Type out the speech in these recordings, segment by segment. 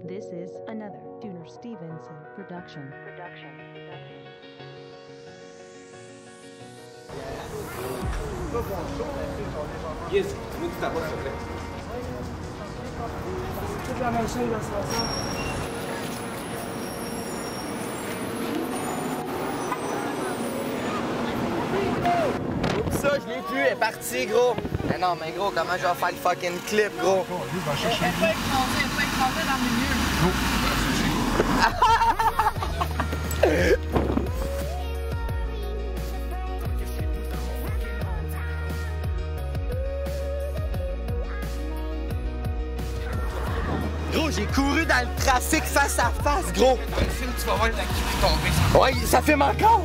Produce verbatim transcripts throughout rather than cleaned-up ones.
This is another Tuner Stevenson production. Production. Yes, tu veux que tu t'apportes, s'il te plaît. Toute la même chaîne dans ce sens. Ça, je l'ai plus, elle est partie, gros. Mais non, mais gros, comment je vais faire le fucking clip, gros? Elle peut exploser, elle peut exploser dans le milieu. Gros, j'ai couru dans le trafic face à face, gros. Dans le film, tu vas voir la qui est tombée. Ouais, ça filme encore.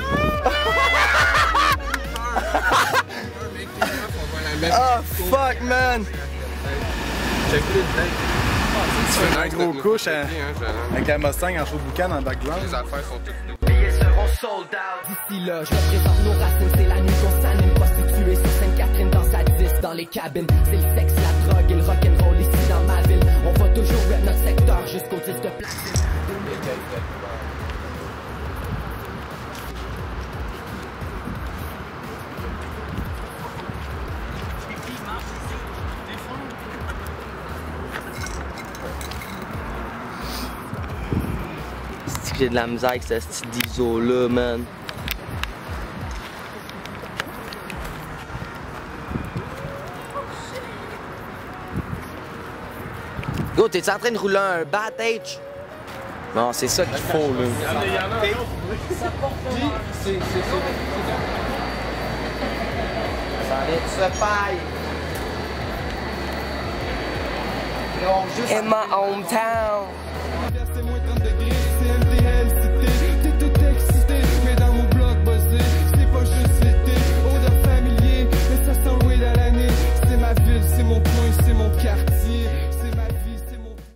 Oh fuck, man! Check le tête. Tu fais un gros couche hein, avec un Mustang en chaud boucan dans le background. Les affaires sont toutes. Les billets seront sold out. D'ici là, je représente nos racines, c'est la nuit qu'on s'anime. Prostituée sur Sainte-Catherine dans sa dix, dans les cabines. C'est le sexe, la drogue et le rock'n'roll ici dans ma ville. On va toujours rap notre secteur jusqu'au disque de platine. J'ai de la misère avec ce style d'I S O là, man. Go, t'es-tu en train de rouler un bat H? Non, c'est ça qu'il faut, là. C'est ça. Ça vient de se paille. In my hometown.